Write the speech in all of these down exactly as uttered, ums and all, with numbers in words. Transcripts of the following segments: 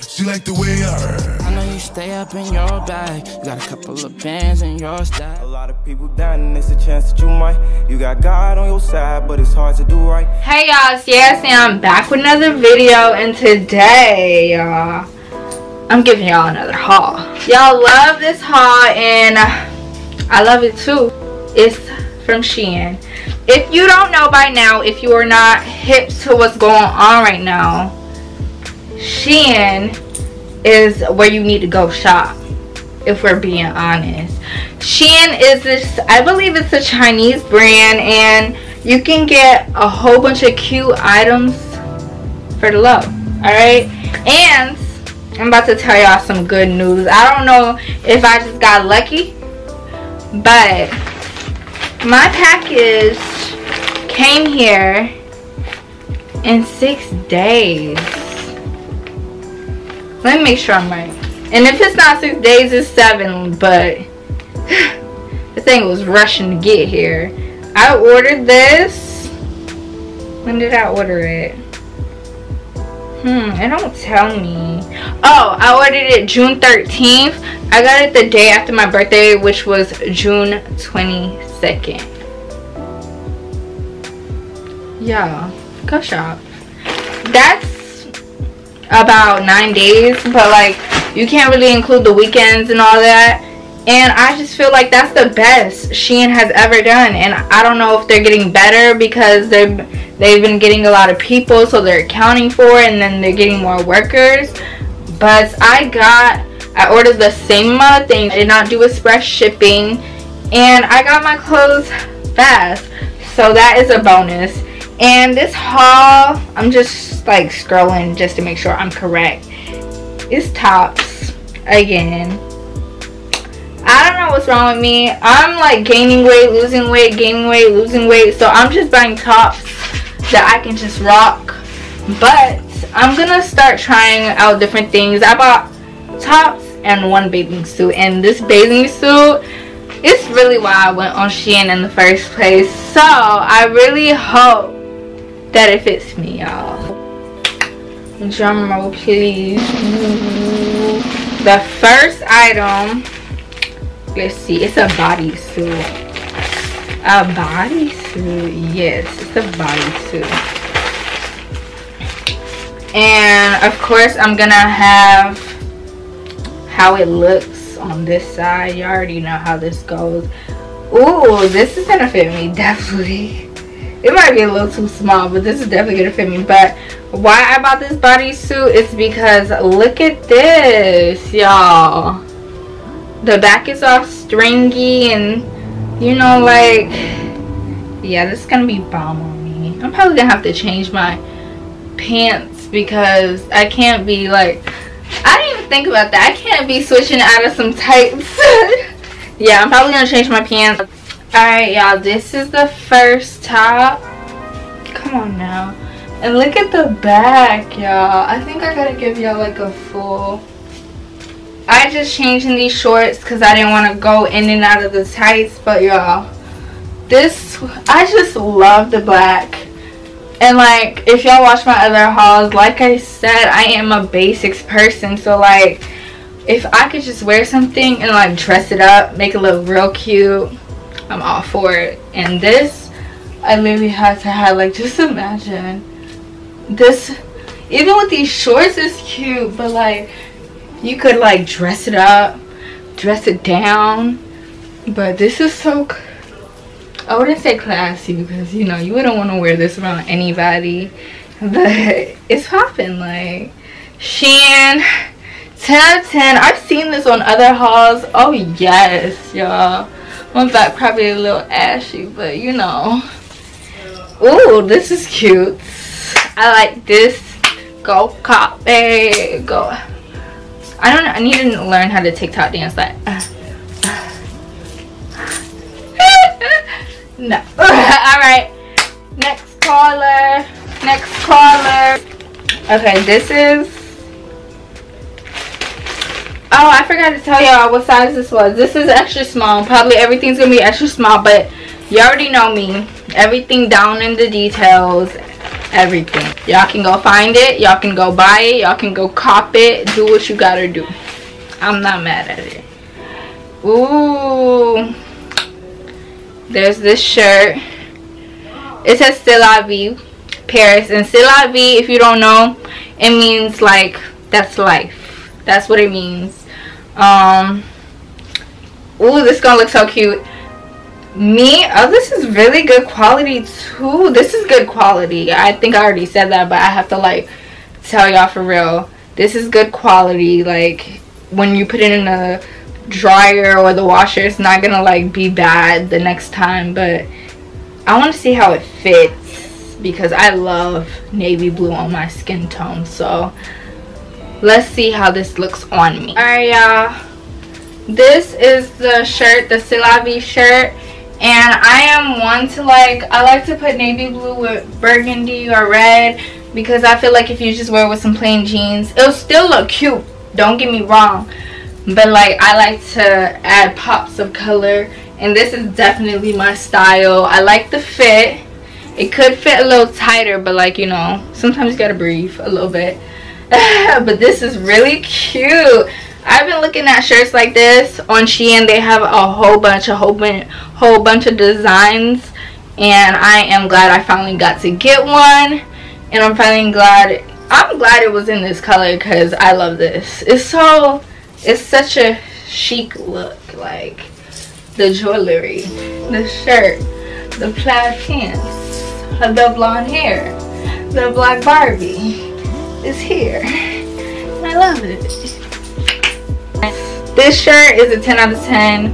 She like the way I I know you stay up in your bag. You got a couple of bands in your stack. A lot of people down and it's a chance that you might. You got God on your side, but it's hard to do right. Hey y'all, it's Sierra, and I'm back with another video, and today, y'all, I'm giving y'all another haul. Y'all love this haul, and I love it too. It's from Shein. If you don't know by now, if you are not hip to what's going on right now, Shein is where you need to go shop, if we're being honest. Shein is this, I believe it's a Chinese brand, and you can get a whole bunch of cute items for the low. Alright, and I'm about to tell y'all some good news. I don't know if I just got lucky, but my package came here in six days. Let me make sure I'm right. And if it's not six days, it's seven. But the thing was rushing to get here. I ordered this. When did I order it? Hmm, it don't tell me. Oh, I ordered it June thirteenth. I got it the day after my birthday, which was June twenty-second. Yeah, go shop. That's about nine days, but like you can't really include the weekends and all that, and I just feel like that's the best Shein has ever done. And I don't know if they're getting better because they've they've been getting a lot of people, so they're accounting for it, and then they're getting more workers. But I got I ordered the same amount of things, I did not do express shipping, and I got my clothes fast, so that is a bonus. And this haul, I'm just like scrolling just to make sure I'm correct. It's tops again. I don't know what's wrong with me. I'm like gaining weight, losing weight, gaining weight, losing weight. So I'm just buying tops that I can just rock. But I'm gonna start trying out different things. I bought tops and one bathing suit. And this bathing suit, it's really why I went on Shein in the first place. So I really hope that it fits me, y'all. Drum roll, please. The first item, let's see, it's a bodysuit. A bodysuit, yes, it's a bodysuit. And of course, I'm gonna have how it looks on this side. You already know how this goes. Ooh, this is gonna fit me, definitely. It might be a little too small, but this is definitely gonna fit me. But why I bought this bodysuit is because look at this, y'all. The back is all stringy, and you know, like, yeah, this is gonna be bomb on me. I'm probably gonna have to change my pants because I can't be like, I didn't even think about that. I can't be switching out of some tights. Yeah, I'm probably gonna change my pants. Alright, y'all, this is the first top. Come on now. And look at the back, y'all. I think I gotta give y'all like a full. I just changed in these shorts because I didn't want to go in and out of the tights. But y'all, this, I just love the black. And like, if y'all watch my other hauls, like I said, I am a basics person. So like, if I could just wear something and like dress it up, make it look real cute, I'm all for it. And this, I literally had to have, like, just imagine this, even with these shorts, it's cute, but like you could like dress it up, dress it down. But this is so, I wouldn't say classy because, you know, you wouldn't want to wear this around anybody, but it's popping. Like, Shein, ten out of ten. I've seen this on other hauls. Oh yes, y'all. My back probably a little ashy, but you know. Ooh, this is cute. I like this. Go copy. Go. I don't know. I need to learn how to TikTok dance like. Uh, uh. No. Alright. Next caller. Next caller. Okay, this is. Oh, I forgot to tell y'all what size this was. This is extra small. Probably everything's gonna be extra small, but you already know me. Everything down in the details. Everything. Y'all can go find it. Y'all can go buy it. Y'all can go cop it. Do what you gotta do. I'm not mad at it. Ooh. There's this shirt. It says C'est la vie, Paris. And C'est la vie, if you don't know, it means like that's life. That's what it means. Um. Ooh, this is gonna look so cute. Me, oh, this is really good quality too. This is good quality. I think I already said that, but I have to like tell y'all for real. This is good quality. Like when you put it in a dryer or the washer, it's not gonna like be bad the next time. But I want to see how it fits because I love navy blue on my skin tone. So let's see how this looks on me. All right, y'all. This is the shirt, the C'est la vie shirt. And I am one to like, I like to put navy blue with burgundy or red because I feel like if you just wear it with some plain jeans, it'll still look cute. Don't get me wrong. But like, I like to add pops of color. And this is definitely my style. I like the fit. It could fit a little tighter, but like, you know, sometimes you gotta breathe a little bit. But this is really cute. I've been looking at shirts like this on Shein. They have a whole bunch, a whole bunch, whole bunch of designs, and I am glad I finally got to get one. And I'm finally glad. I'm glad it was in this color because I love this. It's so, it's such a chic look. Like the jewelry, the shirt, the plaid pants, the blonde hair, the black Barbie is here. I love it. This shirt is a ten out of ten,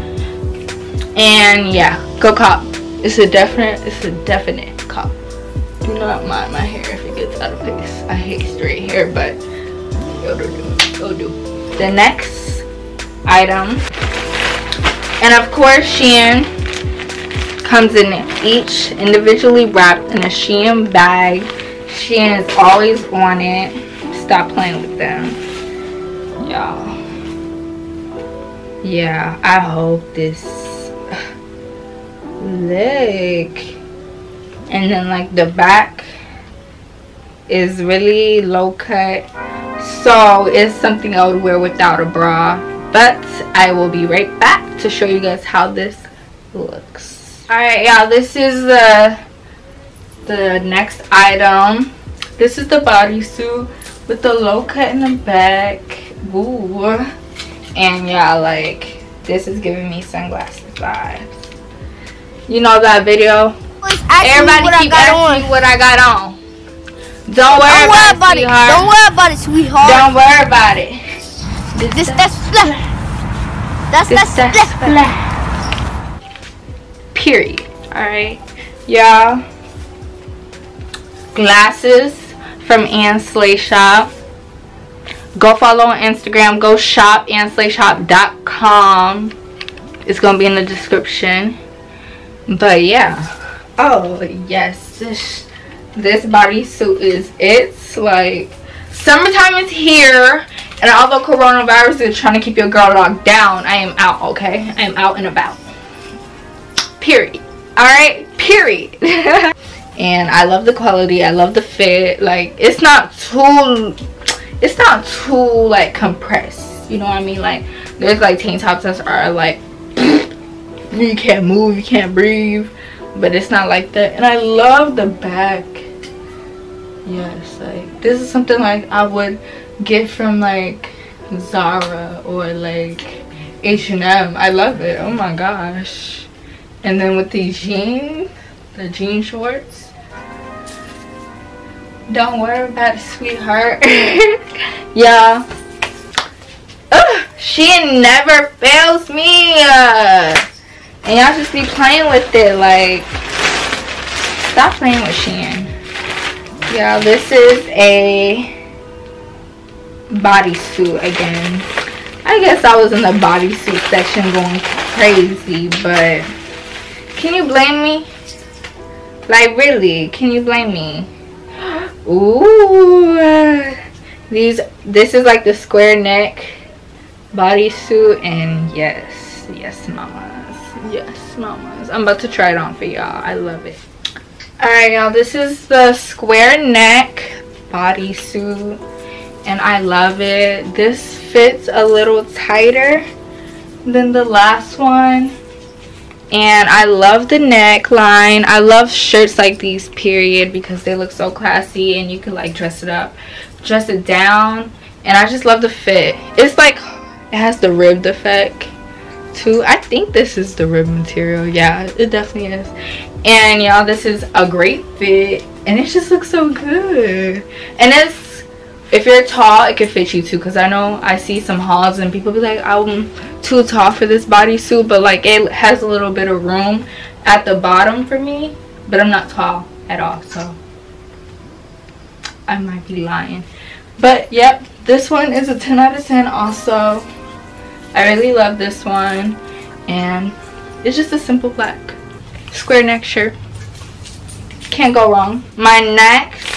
and yeah, go cop. It's a definite, it's a definite cop. Do not mind my hair if it gets out of place. I hate straight hair, but it'll do, it'll do. The next item, and of course Shein comes in each individually wrapped in a Shein bag. Shein is always on it. Stop playing with them, y'all. Yeah, I hope this look. And then like the back is really low cut, so it's something I would wear without a bra. But I will be right back to show you guys how this looks. Alright, y'all, this is the the next item. This is the bodysuit with the low cut in the back. Ooh. And yeah, like, this is giving me sunglasses vibes. You know that video? Everybody keep asking me what I got on. Don't worry about it, sweetheart. Don't worry about it, sweetheart. Don't worry about it. This, that's flat. That's that's flat. Period. Alright. Y'all. Glasses from Ann Slay Shop. Go follow on Instagram. Go shop ann slay shop dot com. It's gonna be in the description. But yeah. Oh yes, this this bodysuit is it. Like, summertime is here, and although coronavirus is trying to keep your girl locked down, I am out. Okay, I am out and about. Period. All right. Period. And I love the quality. I love the fit. Like, it's not too. It's not too like compressed, you know what I mean? Like, there's like tank tops that are like you can't move, you can't breathe, but it's not like that. And I love the back. Yes, like this is something like I would get from like Zara or like H and M. I love it. Oh my gosh. And then with these jeans, the jean shorts, don't worry about it, sweetheart. Yeah. Ugh, she never fails me. Uh, and y'all just be playing with it. Like, stop playing with Shein. Yeah, this is a bodysuit again. I guess I was in the bodysuit section going crazy, but can you blame me? Like, really, can you blame me? Ooh, these this is like the square neck bodysuit, and yes, yes mamas, yes mamas. I'm about to try it on for y'all. I love it. All right, y'all, this is the square neck bodysuit, and I love it. This fits a little tighter than the last one, and I love the neckline. I love shirts like these, period, because they look so classy and you can like dress it up, dress it down, and I just love the fit. It's like it has the ribbed effect too. I think this is the rib material. Yeah, it definitely is. And y'all, this is a great fit, and it just looks so good. And it's, if you're tall, it could fit you too, because I know I see some hauls and people be like, I'm too tall for this bodysuit, but like it has a little bit of room at the bottom for me, but I'm not tall at all, so I might be lying. But yep, this one is a ten out of ten also. I really love this one, and it's just a simple black square neck shirt. Can't go wrong. My next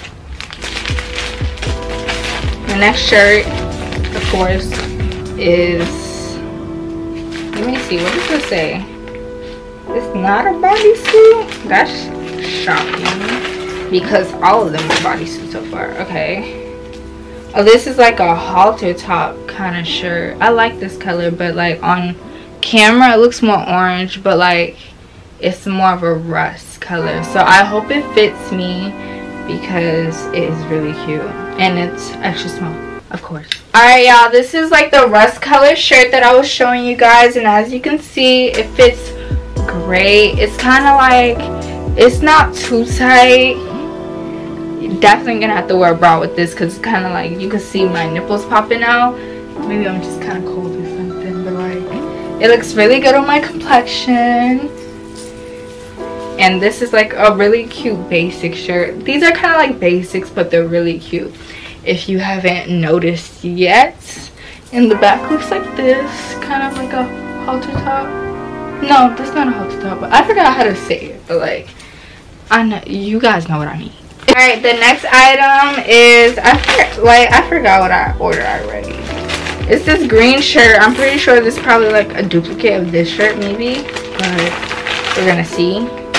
my next shirt, of course, is, let me see, what does this say? It's not a bodysuit? That's shocking, because all of them are bodysuits so far. Okay. Oh, this is like a halter top kind of shirt. I like this color, but like on camera it looks more orange, but like it's more of a rust color. So I hope it fits me because it is really cute, and it's extra small, of course. Alright y'all, this is like the rust color shirt that I was showing you guys, and as you can see, it fits great. It's kind of like, it's not too tight. Definitely gonna have to wear a bra with this because it's kind of like, you can see my nipples popping out. Maybe I'm just kind of cold or something, but like it looks really good on my complexion. And this is like a really cute basic shirt. These are kind of like basics, but they're really cute if you haven't noticed yet. And the back looks like this, kind of like a halter top. No, that's not a halter top, but I forgot how to say it, but like I know you guys know what I mean. Alright, the next item is, I forgot, like, I forgot what I ordered already. It's this green shirt. I'm pretty sure this is probably like a duplicate of this shirt, maybe. But we're gonna see.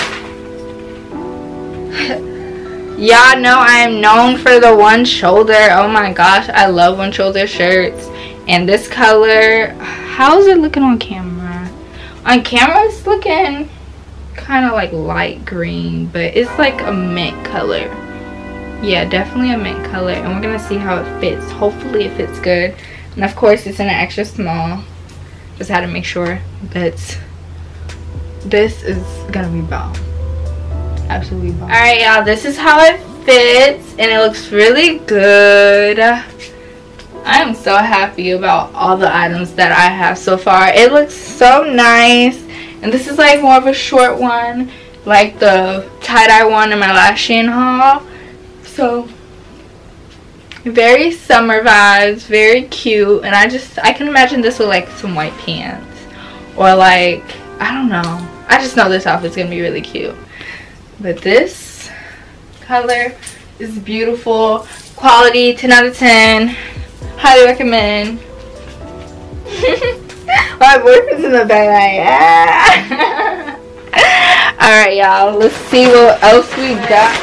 Y'all know I am known for the one shoulder. Oh my gosh, I love one shoulder shirts. And this color, how is it looking on camera? On camera, it's looking kind of like light green, but it's like a mint color. Yeah, definitely a mint color, and we're gonna see how it fits. Hopefully it fits good. And of course it's in an extra small. Just had to make sure that this is gonna be bomb. Absolutely bomb. Alright y'all, this is how it fits, and it looks really good. I am so happy about all the items that I have so far. It looks so nice. And this is like more of a short one, like the tie-dye one in my last Shein haul. So very summer vibes, very cute. And I just, I can imagine this with like some white pants, or like, I don't know, I just know this outfit's gonna be really cute. But this color is beautiful, quality, ten out of ten, highly recommend. My boyfriend's in the back like, ah. Alright y'all, let's see what else we got.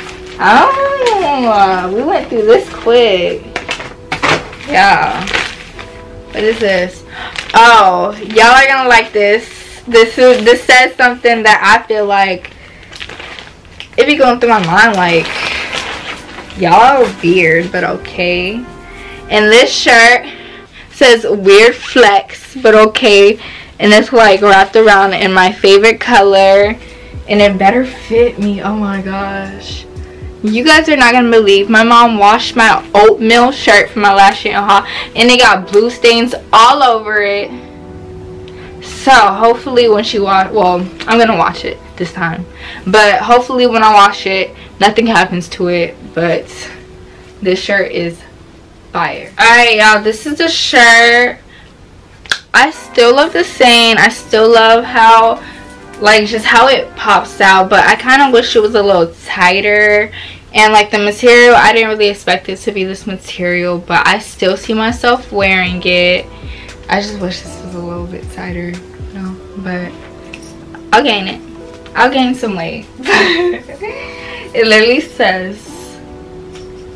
Oh, we went through this quick. Yeah. What is this? Oh, y'all are gonna like this. This is, this says something that I feel like it be going through my mind, like, y'all are weird, but okay. And this shirt says weird flex, but okay. And it's like wrapped around in my favorite color, and it better fit me. Oh my gosh, you guys are not gonna believe, my mom washed my oatmeal shirt from my last year haul, and it got blue stains all over it. So hopefully when she wash, well, I'm gonna wash it this time, but hopefully when I wash it nothing happens to it. But this shirt is fire. Alright y'all, this is the shirt. I still love the saying. I still love how, like, just how it pops out, but I kind of wish it was a little tighter. And like the material, I didn't really expect it to be this material, but I still see myself wearing it. I just wish this was a little bit tighter, you know, but I'll gain it. I'll gain some weight. It literally says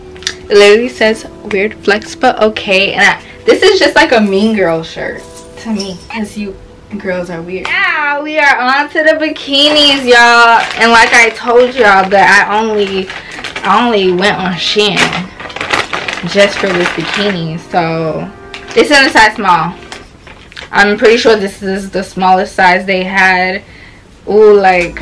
It literally says weird flex but okay. And I, this is just like a mean girl shirt to me, because you girls are weird. Now we are on to the bikinis, y'all. And like I told y'all that I only I only went on Shein just for this bikini. So it's in a size small. I'm pretty sure this is the smallest size they had. Ooh, like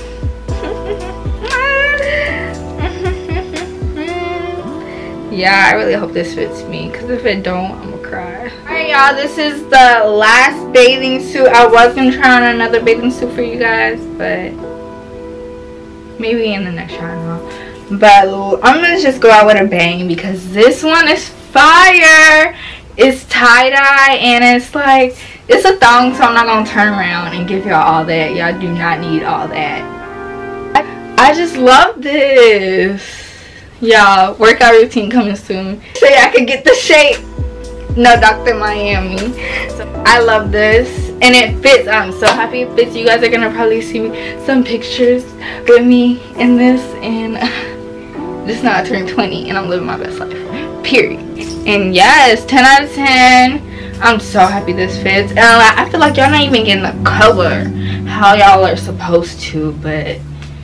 yeah, I really hope this fits me, because if it don't, I'm gonna cry. Alright, y'all, this is the last bathing suit. I was gonna try on another bathing suit for you guys, but maybe in the next shot, no. But I'm gonna just go out with a bang, because this one is fire. It's tie-dye, and it's like, it's a thong, so I'm not gonna turn around and give y'all all that. Y'all do not need all that. I, I just love this. Y'all, workout routine coming soon. Say I could get the shape. No, Doctor Miami. So I love this, and it fits. I'm so happy it fits. You guys are gonna probably see me, some pictures with me in this, and this is not turned twenty, and I'm living my best life. Period. And yes, ten out of ten. I'm so happy this fits, and I feel like y'all not even getting the color how y'all are supposed to, but.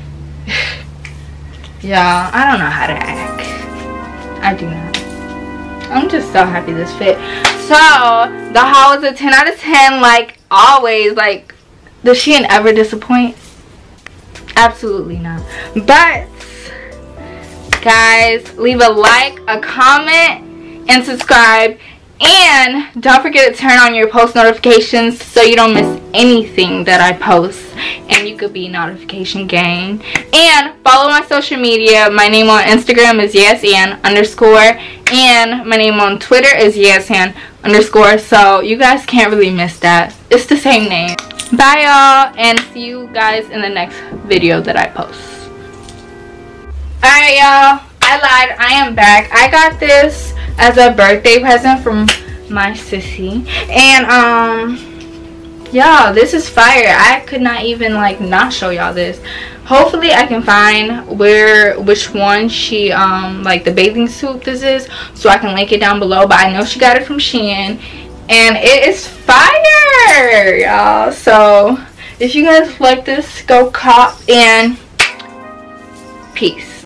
Y'all, I don't know how to act. I do not. I'm just so happy this fit. So, the haul is a ten out of ten, like always. Like, does Shein ever disappoint? Absolutely not. But, guys, leave a like, a comment, and subscribe. And don't forget to turn on your post notifications so you don't miss anything that I post, and you could be notification gang. And follow my social media. My name on Instagram is YesAnn underscore, and my name on Twitter is YesAnn underscore, so you guys can't really miss that. It's the same name. Bye y'all, and see you guys in the next video that I post. Alright y'all, I lied. I am back. I got this as a birthday present from my sissy, and um yeah, this is fire. I could not even like not show y'all this. Hopefully I can find where which one she um like the bathing suit this is, so I can link it down below, but I know she got it from Shein, and it is fire, y'all. So if you guys like this, go cop, and peace.